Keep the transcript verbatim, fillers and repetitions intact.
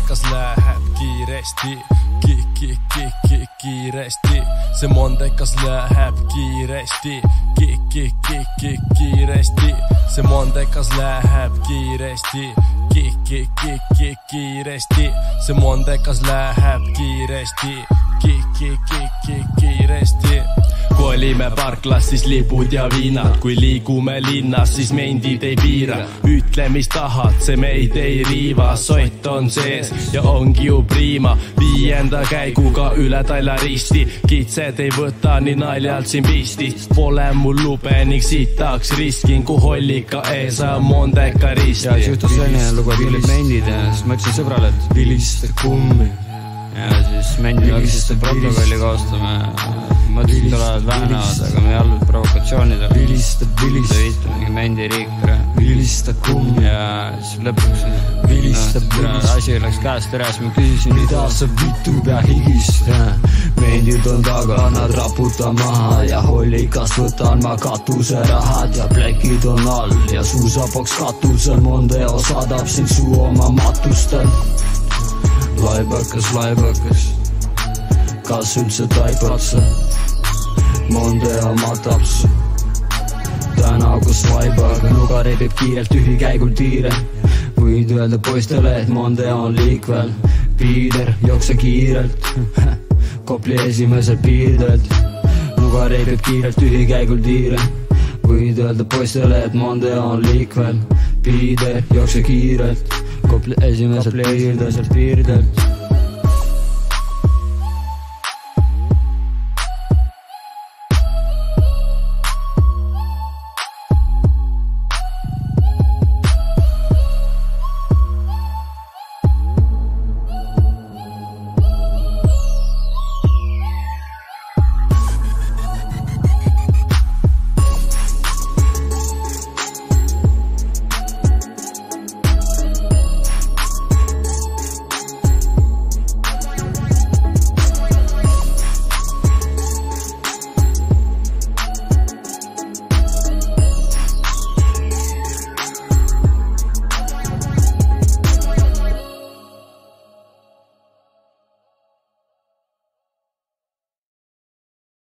Mondekas läheb kiiresti, kiiresti. See Mondekas läheb kiiresti, kiiresti. See Mondekas läheb kiiresti, kiiresti. See Mondekas läheb kiiresti, kiiresti. Kui olime parklas, siis lipud ja viinad. Kui liigume linnas, siis mendid ei piira. Ütle mis tahad, see meid ei riiva. Sott on sees ja ongi ju priima. Viienda käiguga üle Talja risti. Kitsed ei võta nii naljalt siin pistist. Pole mul lube ning sitaks riskin. Kui hollika ees on Mondeka risti. Ja siis juhtus selline lugu, et olid mendid ja siis ma ütlesin sõbrale, et vilista kummi. Ja siis mendi hakkasid protokolli koostama. Ma ütlesin, et tulevad väänavad, aga me ei olnud provokatsioonidel. Vilista, vilista. Viitu mingi mendi riik. Vilista kummi. Ja siis lõpuks vilista, vilista. Asi läks käest ära, siis ma küsisin, mida sa vitu pea higist. Mendid on taga, nad raputa maha ja hollikas võtan ma katuse rahad ja plekid on all ja suusapoks katusel. Mondeo saadab sind su oma matustel. Laibakas, laibakas, kas üldse taipad sa? Mondeo matab su täna kus vaibaga. Nuga reebib kiirelt ühikäigul tiire. Võid öelda poistele, et Mondeo on liikvel. Piider, jookse kiirelt Kopli esimesel piirdelt. Nuga reebib kiirelt ühikäigul tiire. Võid öelda poistele, et Mondeo on liikvel. Piider, jookse kiirelt Kopli esimesel piirdelt.